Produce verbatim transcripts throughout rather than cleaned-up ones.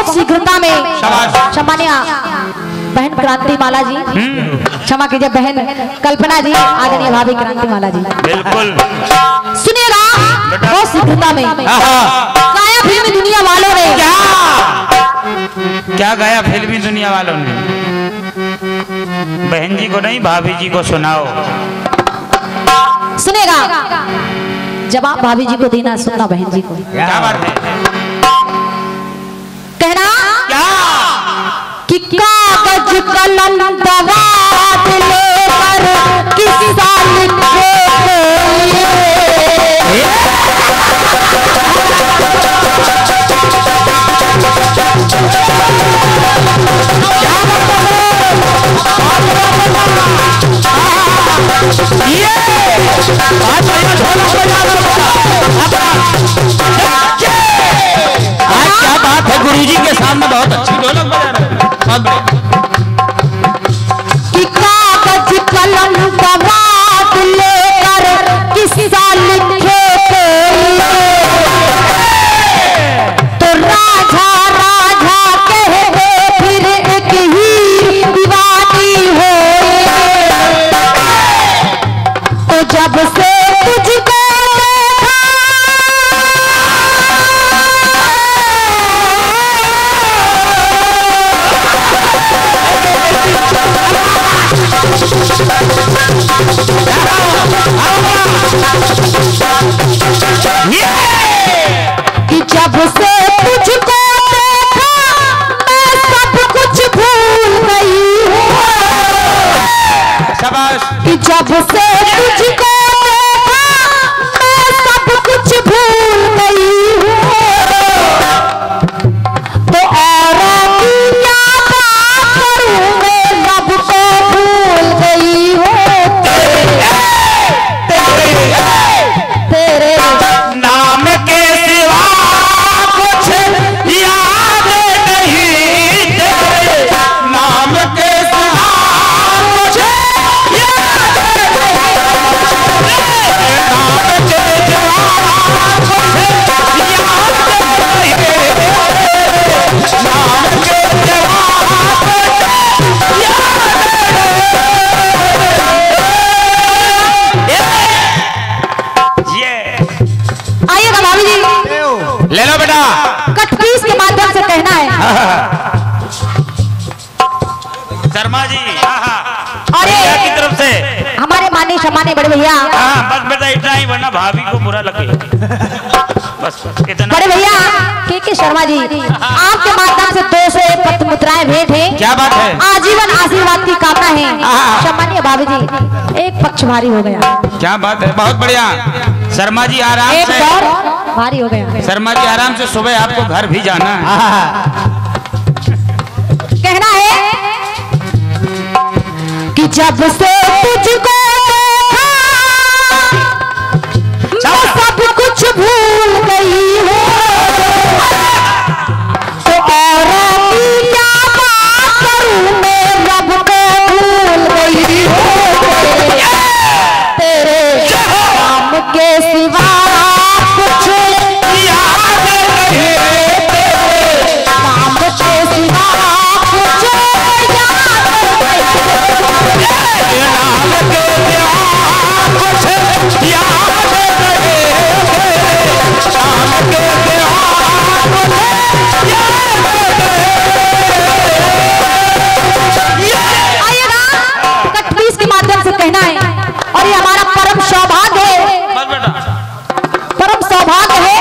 बहुत शीघ्रता में सम्मानिया बहन क्रांति माला जी, क्षमा कीजिए बहन कल्पना जी, आदरणीय भाभी क्रांति माला जी, बिल्कुल सुनिएगा बहुत शीघ्रता में गाया फिल्मी दुनिया वालों ने। क्या क्या गाया फिल्मी दुनिया वालों ने? बहन जी को नहीं भाभी जी को सुनाओ। सुनेगा जवाब भाभी जी को देना, सुनना बहन जी को। क्या बात है? कहना क्या कि कागज कलम दवात लेकर किस्सा लिखे आज क्या बात है, गुरुजी के सामने बहुत अच्छी ढोलक बजा रहे हैं। कि कागज कलम दवात लेकर किस्सा लिखे तो राजा राजा कहते फिर एक ही दीवानी हो। तो जब से तुझको कि जब से तुझको देखा मैं सब कुछ भूल गई हूँ। कि जब से तुझको देखा मैं सब कुछ भूल गई हूँ। तो और की क्या बात करूँ मैं रब को भूल गई हूँ। तेरे नाम के सिवा कुछ याद नहीं, तेरे नाम के सिवा कुछ याद नहीं, नाम के सिवा कुछ याद नहीं, नाम के सिवा कुछ याद नहीं। ये आइएगा भाभी जी, ले लो बेटा। कट पीस के माध्यम से कहना है। शर्मा जी अरे भैया की तरफ से हमारे माने सम्माने बड़े भैया, हाँ बस बेटा इतना ही, वरना भाभी को बुरा लगे। बस इतना। बड़े भैया के के शर्मा जी, आपके माध्यम से दो सौ एक पत्र मुद्राएं भेंट है। क्या बात है? आजीवन आशीर्वाद की कामना है। सम्मानीय भाभी जी, एक पक्ष भारी हो गया। क्या बात है, बहुत बढ़िया। शर्मा जी आराम एक से, दौर भारी हो गया। शर्मा जी आराम से, सुबह आपको घर भी जाना है। कहना है कि जब से तुझको देखा मैं सब कुछ भूल गई हूँ। तो और की क्या बात करूँ मैं रब को भूल गई हूँ। तेरे नाम के सिवा कुछ याद नहीं, तेरे नाम के सिवा कुछ याद नहीं, नाम के सिवा कुछ याद नहीं, नाम के सिवा कुछ याद नहीं। आइएगा कट पीस के माध्यम से कहना है। और ये हमारा परम सौभाग्य है, बस बेटा। परम सौभाग्य है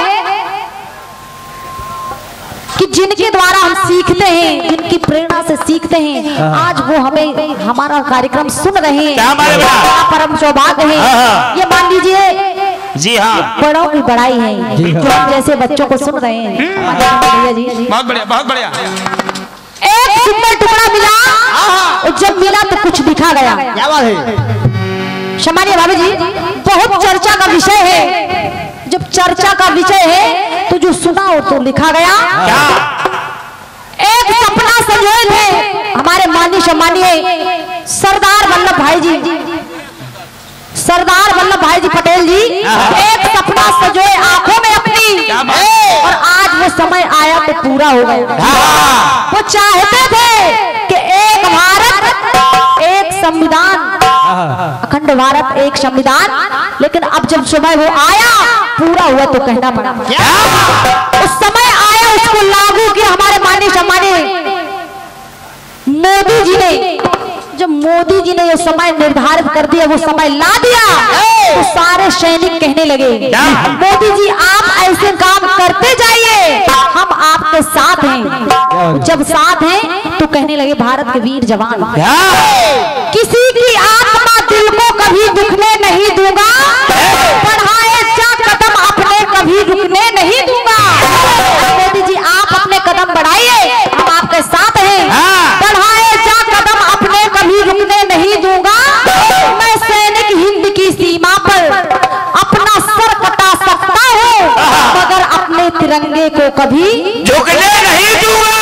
कि जिनके द्वारा हम सीखते हैं, जिनकी प्रेरणा से सीखते हैं, आज वो हमें हमारा कार्यक्रम सुन रहे हैं। क्या हमारे बेटा? हमारा परम सौभाग्य है। ये मान लीजिए जी हाँ, बड़ों की बड़ाई है जो हम जैसे बच्चों को सुन रहे हैं। भैया जी बहुत बढ़िया, बहुत बढ़िया। एक सुंदर टुकड़ा मिला और जब मिला तो कुछ दिखा गया। क्या बात है? सम्मानीय भाभी जी, बहुत चर्चा का विषय है। जब चर्चा का विषय है तो जो सुना हो तो लिखा गया। क्या? एक सपना संजोए थे हमारे माननीय सम्मानीय सरदार वल्लभ भाई जी, सरदार वल्लभ भाई जी पटेल जी। एक सपना सजोए आंखों में अपनी, और आज वो समय आया तो पूरा हो गया। चाहते थे कि एक भारत एक संविधान, अखंड भारत एक संविधान, लेकिन अब जब समय वो आया पूरा हुआ तो कहना पड़ा। उस समय आया, उसको लागू किया हमारे माननीय सम्मानीय मोदी जी ने। जब मोदी जी ने ये समय निर्धारित कर दिया, वो समय ला दिया, तो सारे सैनिक कहने लगे मोदी जी आप ऐसे काम करते जाइए, हम आपके साथ हैं। जब साथ हैं तो कहने लगे भारत के वीर जवान, किसी की आत्मा दिल को कभी दुखने नहीं दूंगा, बढ़ाए जा कदम अपने कभी रुकने नहीं दूंगा। मोदी जी आप अपने कदम बढ़ाइए, हम आपके साथ हैं, बढ़ाए जा कदम अपने कभी रुकने नहीं दूंगा। मैं सैनिक हिंद की सीमा पर अपना सर कटा सकता हूँ, मगर अपने तिरंगे को कभी झुकने नहीं दूंगा।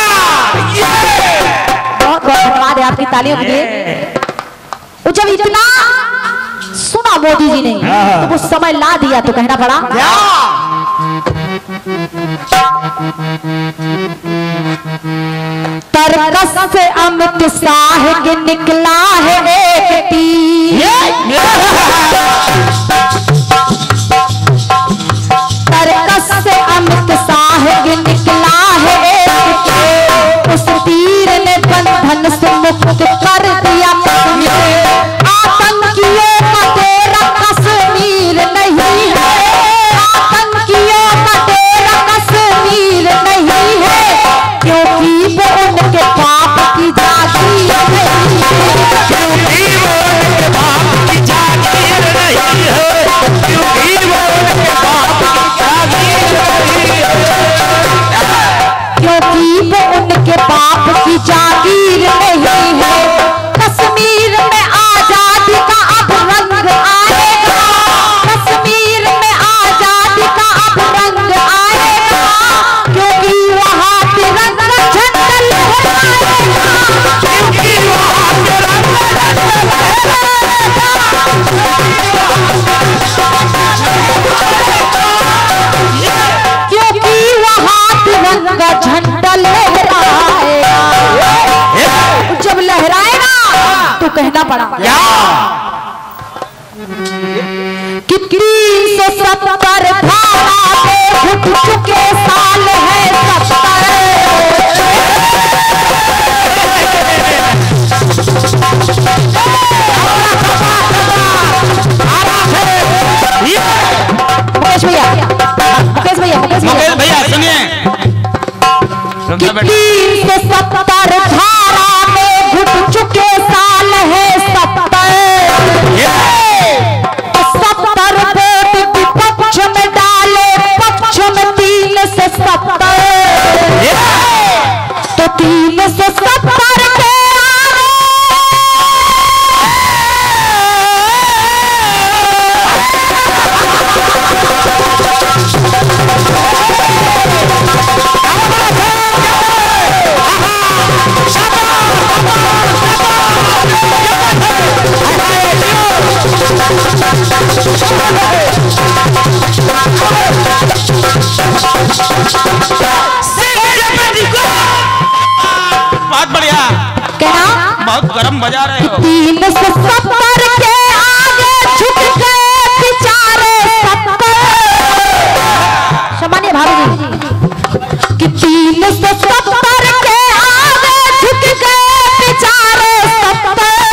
बहुत बहुत धन्यवाद है आपकी तालियों के लिए। जब इतना सुना मोदी जी ने तो वो समय ला दिया तो कहना पड़ा तरकस से अमित शाह के निकला है एक तीर, तरकस से अमित शाह के निकला है एक तीर, उस तीर ने बंधन से मुक्त कर दिया आतंकियों का तेरा कश्मीर नहीं है, आतंकियों का तेरा कश्मीर नहीं है, क्योंकि वो उनके पाप की जागीर नहीं है, क्योंकि वो उनके पाप की जागीर नहीं है, क्योंकि वो उनके पाप की जागीर नहीं है, क्योंकि वो उनके पाप की जागीर नहीं है। कश्मीर में आजादी का अब रंग आएगा, कश्मीर में आजादी का अब रंग आएगा, क्योंकि वहाँ तिरंगा झंडा लहराएगा, क्योंकि वहाँ तिरंगा क्योंकि वहाँ तिरंगा झंडा लहराएगा। जब लहराएगा तो कहना पड़ा कि तीन सौ सत्तर धारा पे घुट चुके साल है सत्तर, मुकेश भैया मुकेश भैया मुकेश मुकेश भैया सुनिए, तीन सौ सत्तर धारा में घुट चुके साल है सत्तर, सत्तर वोट विपक्ष में डाले पक्ष में तीन सौ सत्तर, तो तीन सौ सत्तर के बहुत बढ़िया, कहना बहुत गरम बजा रहे हो। तीन सौ सत्तर के आगे झुक गए बेचारे सत्तर, सम्मानीय भाभी जी कि तीन सौ सत्तर के आगे झुक गए बेचारे सत्तर,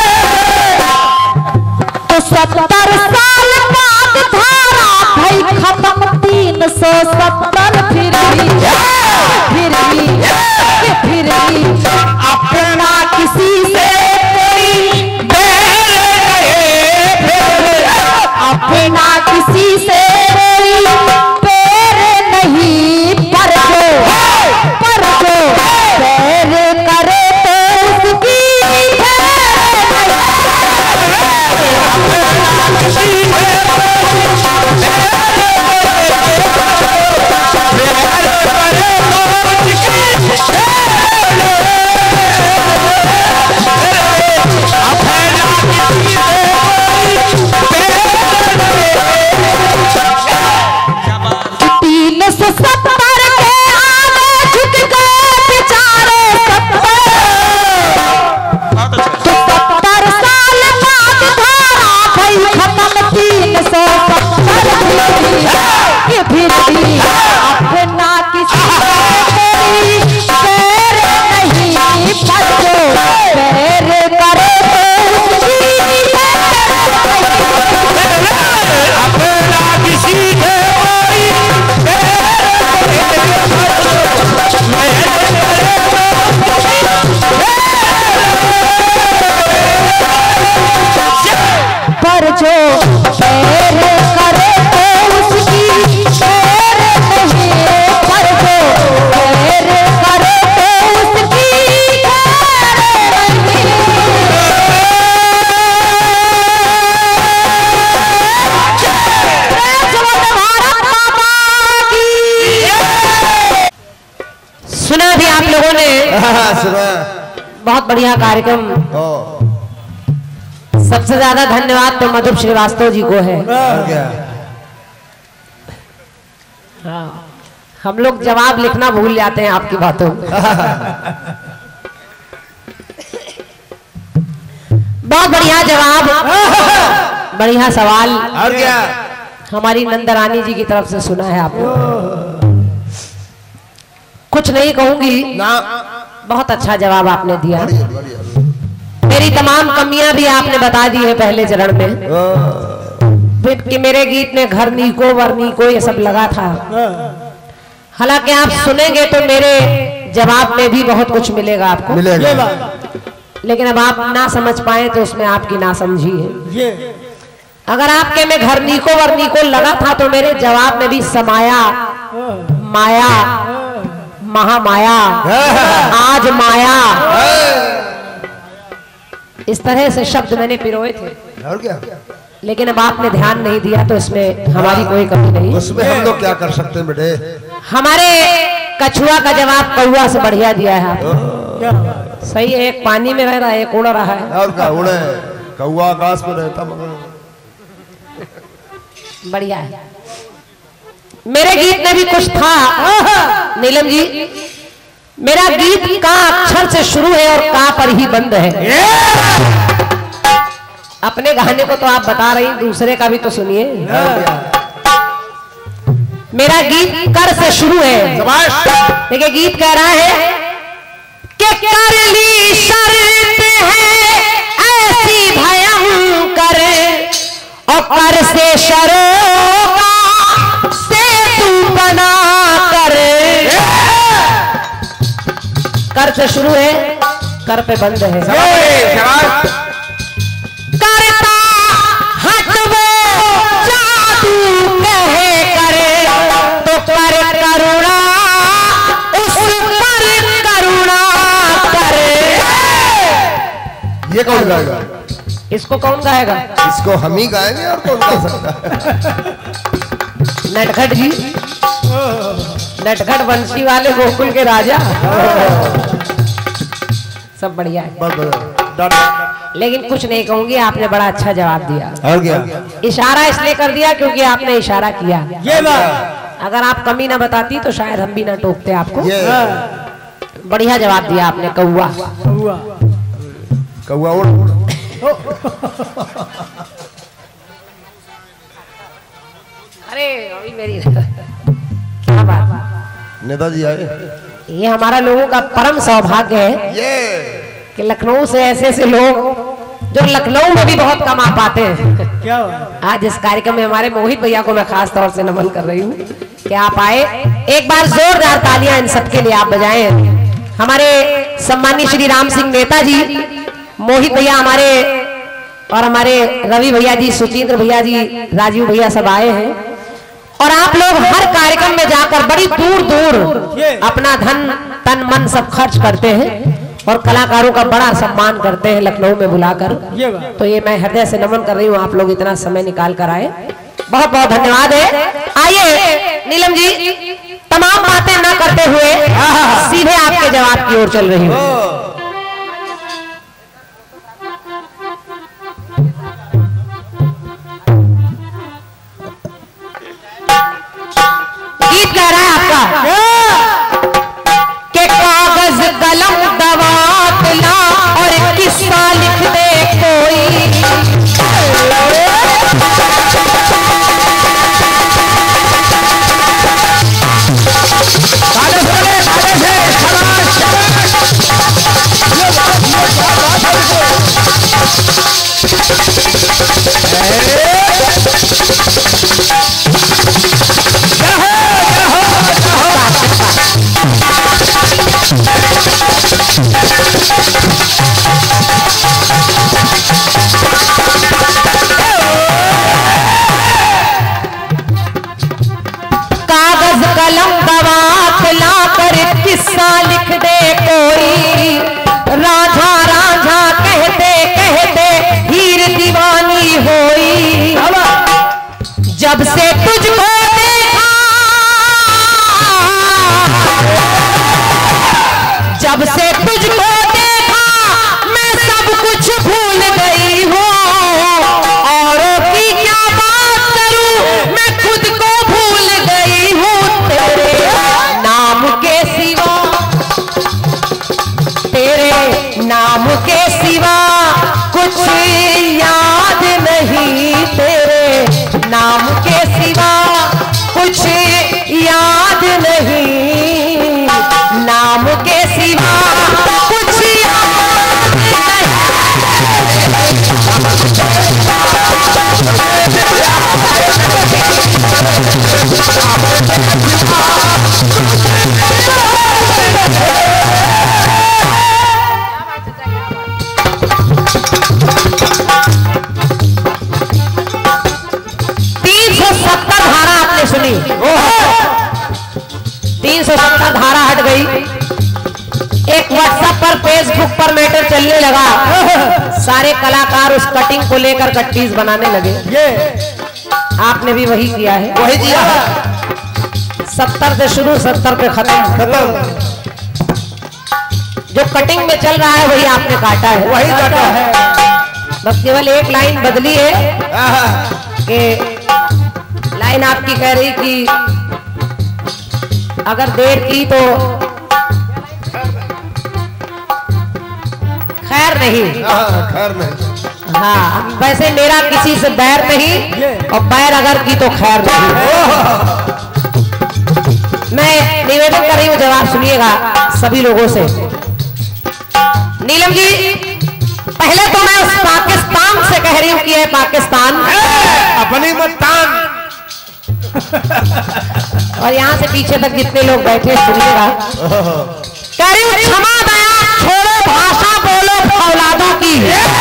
तो सत्तर साल बाद धारा भाई खत्म तीन सौ सत्तर, फिर भी फिर भी फिर भी अपना किसी से कोई अपना किसी से कोई पैर नहीं, पर जो पर जो पैर करे तो उसकी लोगों ने बहुत बढ़िया कार्यक्रम। सबसे ज्यादा धन्यवाद तो मधुर श्रीवास्तव जी को है। हाँ, हम लोग जवाब लिखना भूल जाते हैं आपकी बातों। बहुत बढ़िया जवाब, बढ़िया सवाल। और क्या हमारी नंदरानी जी की तरफ से सुना है आपने। कुछ नहीं कहूंगी ना, बहुत अच्छा जवाब आपने दिया। मेरी तमाम कमियां भी आपने बता दी है पहले चरण में कि मेरे गीत में घर नीको वर नीको ये सब लगा था। हालांकि आप सुनेंगे तो मेरे जवाब में भी बहुत कुछ मिलेगा आपको, मिलेगा। लेकिन अब आप ना समझ पाए तो उसमें आपकी ना समझी है। अगर आपके में घर नीको वर नीको लगा था तो मेरे जवाब में भी समाया, माया, महामाया, आज माया, इस तरह से शब्द मैंने पिरोए थे। और क्या? लेकिन अब आपने ध्यान नहीं दिया तो इसमें हमारी कोई कमी नहीं। उसमें हम लोग क्या कर सकते हैं बेटे? हमारे कछुआ का जवाब कौआ से बढ़िया दिया है आपने। सही है, एक पानी में रह रहा है, एक उड़ रहा है। और क्या उड़े? कौआ आकाश में रहता मगर बढ़िया है। मेरे गीत में भी कुछ था नीलम जी। मेरा गीत का अक्षर से शुरू है और का पर ही बंद है। अपने गाने को तो आप बता रही, दूसरे का भी तो सुनिए। मेरा गीत कर से शुरू है। देखिए गीत कह रहा है कि कर ली शर्त है ऐसी भयंकर और कर से शरों से तू बना कर। कर से शुरू है, कर पे बंद है। करता हट वो जादू कहे करे तो कर करुणा उस पर करुणा करे। ये कौन गाएगा? इसको कौन गाएगा? इसको हम ही गाएंगे और कौन गा सकता है? नटखट जी, नटखट बंसी वाले गोकुल के राजा। सब बढ़िया है, लेकिन कुछ नहीं कहूंगी। आपने बड़ा अच्छा जवाब दिया। और क्या? इशारा इसलिए कर दिया क्योंकि आपने इशारा किया। ये अगर आप कमी ना बताती तो शायद हम भी ना टोकते आपको। बढ़िया जवाब दिया आपने। कौआ कौआ उड़। अरे अभी मेरी क्या बात। नेताजी आए। ये हमारा लोगों का परम सौभाग्य है ये कि लखनऊ से ऐसे ऐसे लोग जो लखनऊ में भी बहुत कम आ पाते हैं। क्या आज इस कार्यक्रम में हमारे मोहित भैया को मैं खास तौर से नमन कर रही हूँ कि आप आए। एक बार जोरदार तालियां इन सबके लिए आप बजाएं। हमारे सम्मानीय श्री राम सिंह नेताजी, मोहित भैया हमारे, और हमारे रवि भैया जी, सुचिंद्र भैया जी, राजीव भैया सब आए हैं। और आप लोग हर कार्यक्रम में जाकर बड़ी दूर दूर अपना धन तन मन सब खर्च करते हैं और कलाकारों का बड़ा सम्मान करते हैं लखनऊ में बुलाकर। तो ये मैं हृदय से नमन कर रही हूँ, आप लोग इतना समय निकाल कर आए, बहुत बहुत धन्यवाद है। आइए नीलम जी, तमाम बातें ना करते हुए सीधे आपके जवाब की ओर चल रही हूँ। गीत कह रहा है आपका कि कागज कलम दवात ला और किस्सा लिख दे कोई। कागज कलम दवात ला कर किस्सा लिख दे कोई। राझा राझा कहते कहते हीर दीवानी होई। जब से तुझको देखा जब से तुझको देखा मैं सब कुछ भूल गई हूँ, औरों की क्या बात करूं मैं खुद को भूल गई हूँ। तेरे नाम के सिवा, तेरे नाम के सिवा कुछ याद नहीं, तेरे नाम के सिवा कुछ याद नहीं, नाम के सिवा कुछ याद तीन सौ सत्तर धारा आपने सुनी, तीन सौ सत्तर धारा हट गई। एक व्हाट्सएप पर फेसबुक पर मैटर चलने लगा, सारे कलाकार उस कटिंग को लेकर कट्टीज बनाने लगे। ये आपने भी वही किया है, वही किया है। सत्तर से शुरू सत्तर पे खत्म खत्म। जो कटिंग में चल रहा है वही आपने काटा है, वही काटा है। बस केवल एक लाइन बदली है कि लाइन आपकी कह रही कि अगर देर की तो खैर नहीं, खैर नहीं। हाँ वैसे मेरा किसी से बैर नहीं, और बैर अगर की तो खैर नहीं। मैं निवेदन कर रही हूँ, जवाब सुनिएगा सभी लोगों से। नीलम जी, पहले तो मैं उस पाकिस्तान से कह रही हूँ कि ये पाकिस्तान अपनी मतान, और यहाँ से पीछे तक जितने लोग बैठे सुनिएगा। कह रही हूँ क्षमा दया छोड़ो भाषा बोलो औलादों की।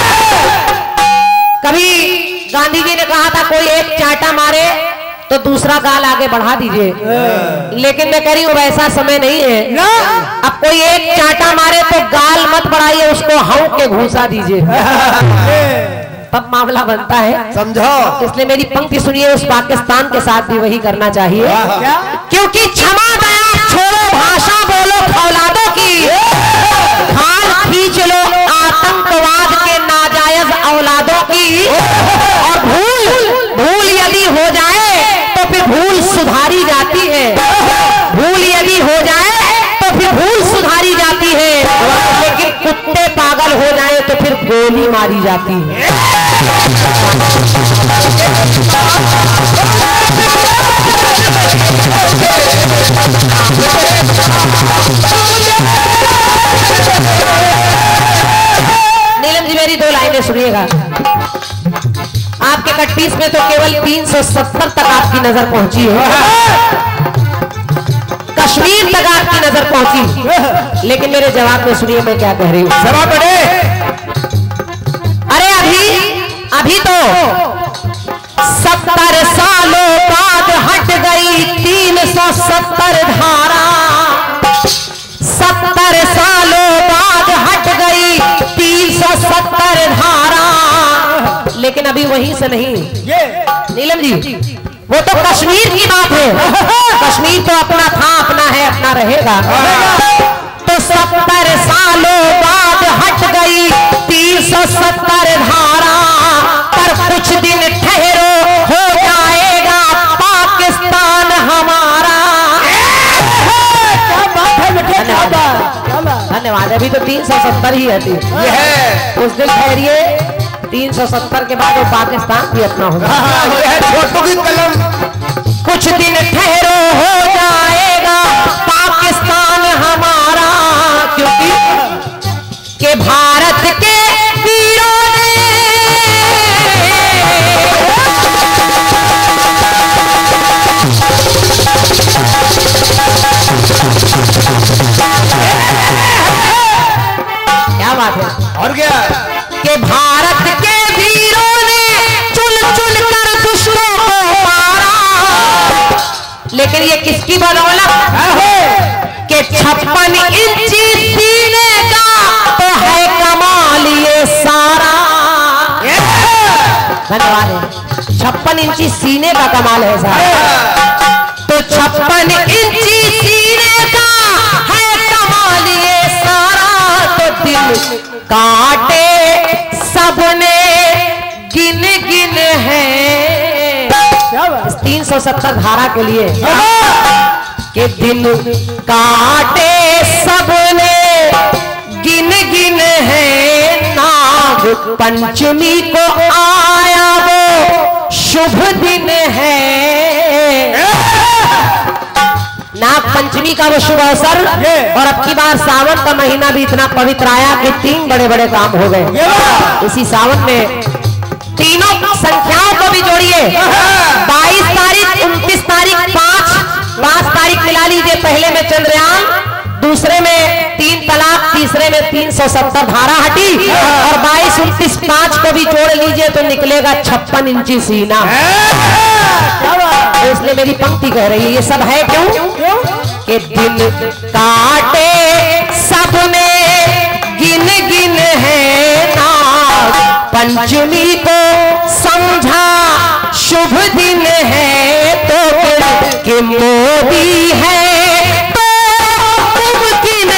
कभी गांधी जी ने कहा था कोई एक चाटा मारे तो दूसरा गाल आगे बढ़ा दीजिए, लेकिन मैं कह रही हूँ वैसा समय नहीं है। अब कोई एक चाटा मारे तो गाल मत बढ़ाइए, उसको हाउ के घूसा दीजिए, तब मामला बनता है, समझो। इसलिए मेरी पंक्ति सुनिए, उस पाकिस्तान के साथ भी वही करना चाहिए। क्योंकि क्षमा दया छोड़ो भाषा बोलो औलादों की, खाल खींच लो आतंकवाद के नाजायज औलादों की, और भूल भूल यदि हो जाए तो फिर भूल सुधारी जाती है, भूल यदि हो जाए तो फिर भूल सुधारी जाती है, लेकिन कुत्ते पागल हो जाए तो फिर गोली मारी जाती है। नीलम जी, मेरी दो लाइनें सुनिएगा। आपके कट्टीस में तो केवल तीन सौ सत्तर तक आपकी नजर पहुंची है, कश्मीर तक आपकी नजर पहुंची, लेकिन मेरे जवाब में सुनिए मैं क्या कह रही हूँ। जवाब पढ़े। अरे अभी अभी तो सत्तर सालों बाद हट गई तीन सौ सत्तर धारा, सत्तर सालों बाद हट गई तीन सौ सत्तर धारा, लेकिन अभी वहीं से नहीं। नीलम जी, वो तो कश्मीर की बात है, कश्मीर तो अपना था, अपना है, अपना रहेगा। तो सत्तर सालों बाद हट गई तीन सौ सत्तर धारा, पर कुछ दिन ठहरो हो जाएगा पाकिस्तान हमारा। धन्यवाद। अभी तो तीन सौ सत्तर ही है, उस दिन ठहरिए, तीन सौ सत्तर के बाद वो पाकिस्तान भी अपना होगा। छोटू की कलम, कुछ दिन ठहरो हो जाएगा पाकिस्तान हमारा, क्योंकि के भारत के वीरों ने क्या बात है, और क्या के भारत के वीरों ने चुन चुन कर दुश्मनों को मारा, लेकिन ये किसकी बदौलत के छप्पन इंची सीने का तो है कमाल ये सारा। धन्यवाद। छप्पन इंची सीने का कमाल है सारा, तो छप्पन इंची सीने का है कमाल ये सारा। तीन सौ सत्तर धारा के लिए कि दिन काटे सबने गिन गिन है नाग पंचमी को आया वो शुभ दिन है। नाग पंचमी का वो शुभ अवसर और अब की बार सावन का महीना भी इतना पवित्र आया कि तीन बड़े बड़े काम हो गए इसी सावन में। तीनों संख्याओं को भी जोड़िए, बाईस तारीख, उनतीस तारीख, पांच पांच तारीख मिला लीजिए। पहले में चंद्रयान, दूसरे में तीन तलाक, तीसरे में तीन सौ सत्तर धारा हटी और बाईस उनतीस पांच को भी जोड़ लीजिए तो निकलेगा छप्पन इंची सीना। तो इसलिए मेरी पंक्ति कह रही है ये सब है क्यों कि दिन काटे सबने गिन गिन है नाग पंचमी को समझा शुभ दिन है तो कि मोदी है तो मुमकिन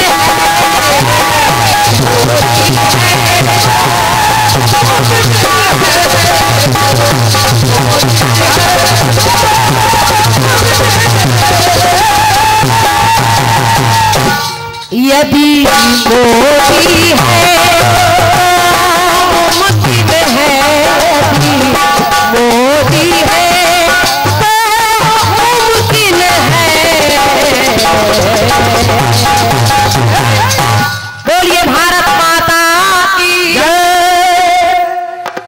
यदि मोदी है